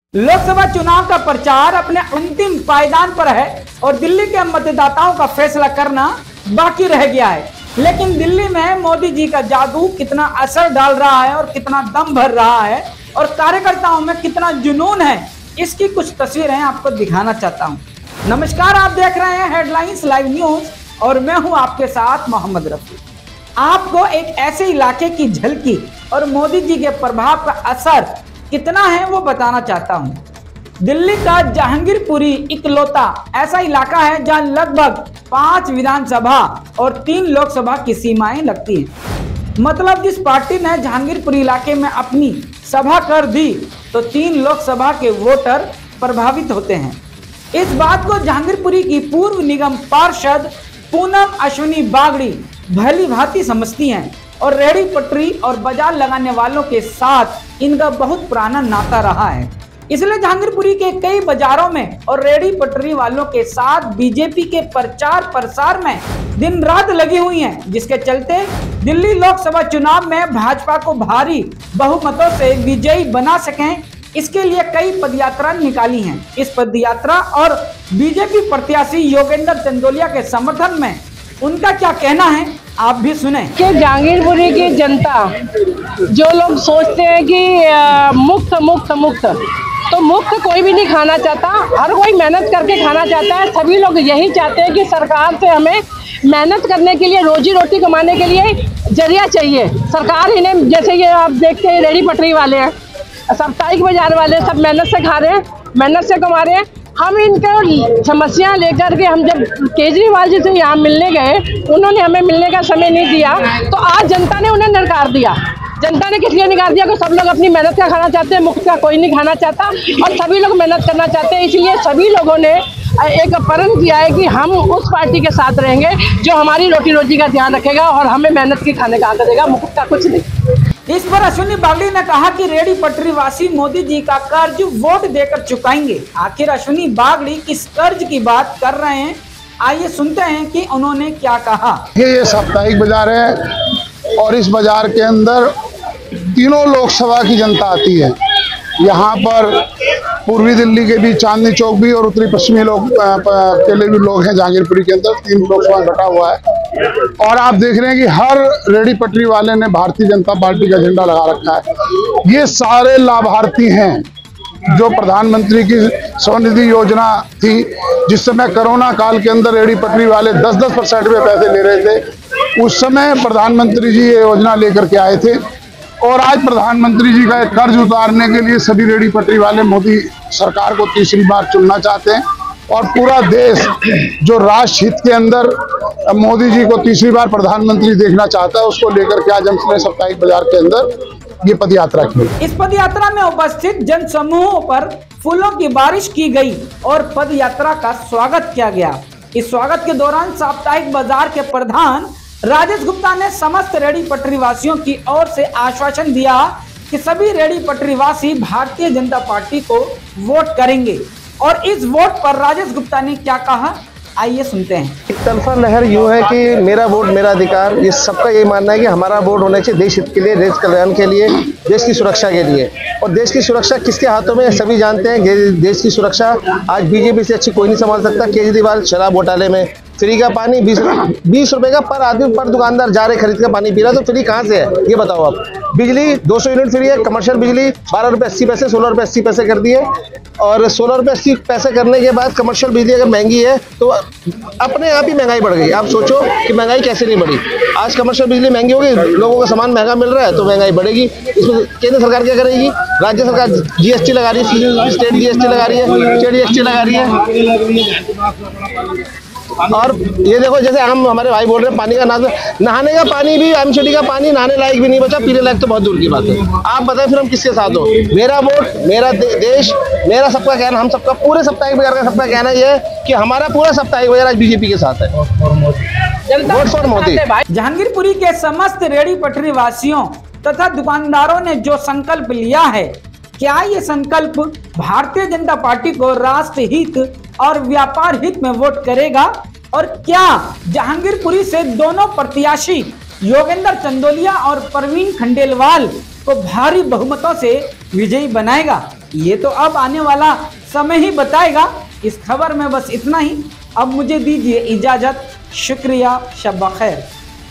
लोकसभा चुनाव का प्रचार अपने अंतिम पायदान पर है और दिल्ली के मतदाताओं का फैसला करना बाकी रह गया है। लेकिन दिल्ली में मोदी जी का जादू कितना असर डाल रहा है और कितना दम भर रहा है और कार्यकर्ताओं में कितना जुनून है, इसकी कुछ तस्वीरें आपको दिखाना चाहता हूं। नमस्कार, आप देख रहे हैं हेडलाइंस लाइव न्यूज और मैं हूं आपके साथ मोहम्मद रफी। आपको एक ऐसे इलाके की झलकी और मोदी जी के प्रभाव का असर कितना है वो बताना चाहता हूं। दिल्ली का जहांगीरपुरी इकलौता ऐसा इलाका है जहां लगभग 5 विधानसभा और 3 लोकसभा की सीमाएं लगती हैं। मतलब जिस पार्टी ने जहांगीरपुरी इलाके में अपनी सभा कर दी तो 3 लोकसभा के वोटर प्रभावित होते हैं। इस बात को जहांगीरपुरी की पूर्व निगम पार्षद पूनम अश्विनी बागड़ी भली भांति समझती हैं और रेहड़ी पटरी और बाजार लगाने वालों के साथ इनका बहुत पुराना नाता रहा है। इसलिए जहांगीरपुरी के कई बाजारों में और रेहड़ी पटरी वालों के साथ बीजेपी के प्रचार प्रसार में दिन रात लगी हुई हैं, जिसके चलते दिल्ली लोकसभा चुनाव में भाजपा को भारी बहुमतों से विजयी बना सकें, इसके लिए कई पदयात्रा निकाली हैं। इस पदयात्रा और बीजेपी प्रत्याशी योगेंद्र चंदोलिया के समर्थन में उनका क्या कहना है, आप भी सुने। कि जहांगीरपुरी की जनता, जो लोग सोचते हैं कि मुफ्त मुफ्त मुफ्त, तो मुफ्त कोई भी नहीं खाना चाहता, हर कोई मेहनत करके खाना चाहता है। सभी लोग यही चाहते हैं कि सरकार से हमें मेहनत करने के लिए, रोजी रोटी कमाने के लिए जरिया चाहिए। सरकार इन्हें, जैसे ये आप देखते हैं रेहड़ी पटरी वाले हैं, साप्ताहिक बाजार वाले, सब मेहनत से खा रहे हैं, मेहनत से कमा रहे हैं। हम इनका समस्या लेकर के हम जब केजरीवाल जी से यहाँ मिलने गए, उन्होंने हमें मिलने का समय नहीं दिया, तो आज जनता ने उन्हें नकार दिया। जनता ने किस लिए नकार दिया? कि सब लोग अपनी मेहनत का खाना चाहते हैं, मुफ्त का कोई नहीं खाना चाहता और सभी लोग मेहनत करना चाहते हैं। इसलिए सभी लोगों ने एक प्रण किया है कि हम उस पार्टी के साथ रहेंगे जो हमारी रोटी रोजी का ध्यान रखेगा और हमें मेहनत की खाने का हक देगा, मुफ्त का कुछ नहीं। इस पर अश्विनी बागड़ी ने कहा कि रेहड़ी पटरी वासी मोदी जी का कर्ज वोट देकर चुकाएंगे। आखिर अश्विनी बागड़ी किस कर्ज की बात कर रहे हैं, आइए सुनते हैं कि उन्होंने क्या कहा। ये साप्ताहिक बाजार है और इस बाजार के अंदर तीनों लोकसभा की जनता आती है। यहाँ पर पूर्वी दिल्ली के भी चांदनी चौक भी और उत्तरी पश्चिमी लोग के लिए भी लोग हैं। जहांगीरपुरी के अंदर 3 लोकसभा बटा हुआ है और आप देख रहे हैं कि हर रेहड़ी पटरी वाले ने भारतीय जनता पार्टी का झंडा लगा रखा है। ये सारे लाभार्थी हैं जो प्रधानमंत्री की स्वनिधि योजना थी, जिस समय कोरोना काल के अंदर रेहड़ी पटरी वाले 10-10% में पैसे ले रहे थे, उस समय प्रधानमंत्री जी ये योजना लेकर के आए थे। और आज प्रधानमंत्री जी का कर्ज उतारने के लिए सभी रेहड़ी पटरी वाले मोदी सरकार को तीसरी बार चुनना चाहते हैं और पूरा देश जो राष्ट्र हित के अंदर मोदी जी को तीसरी बार प्रधानमंत्री देखना चाहता है, उसको लेकर के आज हम साप्ताहिक बाजार के अंदर ये पदयात्रा की। इस पदयात्रा में उपस्थित जन समूहों पर फूलों की बारिश की गई और पदयात्रा का स्वागत किया गया। इस स्वागत के दौरान साप्ताहिक बाजार के प्रधान राजेश गुप्ता ने समस्त रेहड़ी पटरी वासियों की ओर से आश्वासन दिया कि सभी रेहड़ी पटरी वासी भारतीय जनता पार्टी को वोट करेंगे। और इस वोट पर राजेश गुप्ता ने क्या कहा, आइए सुनते हैं। एक तरफा लहर यूँ है कि मेरा वोट मेरा अधिकार, ये सबका ये मानना है कि हमारा वोट होना चाहिए देश हित के लिए, देश कल्याण के लिए, देश की सुरक्षा के लिए। और देश की सुरक्षा किसके हाथों में, सभी जानते हैं। देश की सुरक्षा आज बीजेपी से अच्छी कोई नहीं संभाल सकता। केजरीवाल शराब घोटाले में फ्री का पानी 20 रुपए का पर आदमी पर दुकानदार जा रहे खरीद का पानी पी रहा, तो फ्री कहाँ से है ये बताओ आप। बिजली 200 यूनिट फ्री है, कमर्शियल बिजली 12 रुपये 80 पैसे, 16 रुपये 80 पैसे कर दिए। और 16 रुपये 80 पैसे करने के बाद कमर्शियल बिजली अगर महंगी है तो अपने आप ही महंगाई बढ़ गई। आप सोचो कि महंगाई कैसे नहीं बढ़ी। आज कमर्शियल बिजली महंगी होगी, लोगों का सामान महंगा मिल रहा है तो महंगाई बढ़ेगी। इसमें केंद्र सरकार क्या करेगी? राज्य सरकार जीएसटी लगा रही है, स्टेट जीएसटी लगा रही है, स्टेट जीएसटी लगा रही है। और ये देखो, जैसे हम हमारे भाई बोल रहे हैं पानी का नाम, नहाने का पानी भी एमसीडी का पानी नहाने लायक भी नहीं बचा, पीने लायक तो बहुत दूर की बात है। आप बताएं फिर हम किसके साथ हो? मेरा वोट मेरा देश मेरा सबका कहना, हम सबका पूरे साप्ताहिक बाजार का सबका कहना यह है कि हमारा पूरा साप्ताहिक बाजार आज बीजेपी के साथ है। Vote for Modi. जहांगीरपुरी के समस्त रेहड़ी पटरी वासियों तथा दुकानदारों ने जो संकल्प लिया है, क्या ये संकल्प भारतीय जनता पार्टी को राष्ट्र हित और व्यापार हित में वोट करेगा? और क्या जहांगीरपुरी से दोनों प्रत्याशी योगेंद्र चंदोलिया और प्रवीण खंडेलवाल को भारी बहुमतों से विजयी बनाएगा? ये तो अब आने वाला समय ही बताएगा। इस खबर में बस इतना ही। अब मुझे दीजिए इजाजत। शुक्रिया, शब खैर।